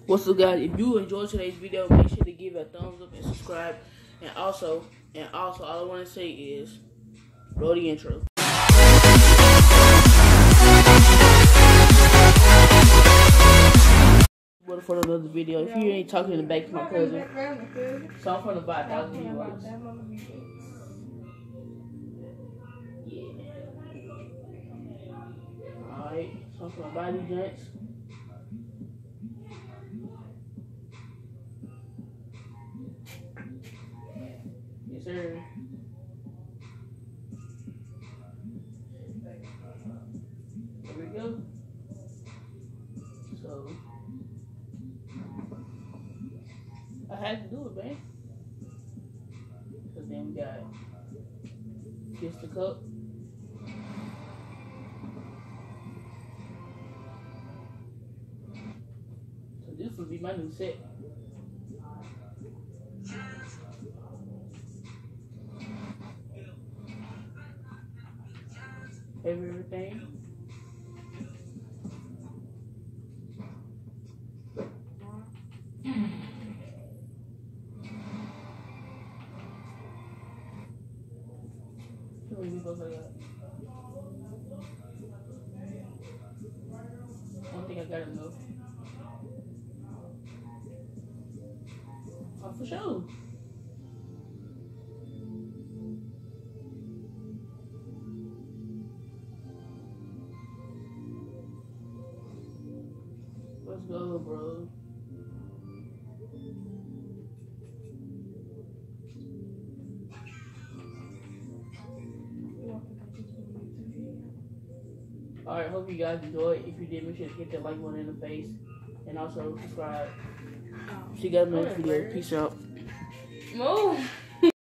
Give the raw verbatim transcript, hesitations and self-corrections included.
What's up, guys? If you enjoyed today's video, make sure to give it a thumbs up and subscribe. And also, and also, all I want to say is, roll the intro. What for another video? If you ain't talking in the back to my cousin, so I'm from the five thousand viewers. Yeah. Alright, so I'm from the body gents. Yes, sir. There we go. So I had to do it, man. Cause then we got Kiss the Cup. So this will be my new set. Everything. I don't think I got enough. Oh, for sure. Let's go, bro. Alright, hope you guys enjoyed. If you did, make sure to hit that like button in the face. And also subscribe. See you guys in the next video. Peace out. Move.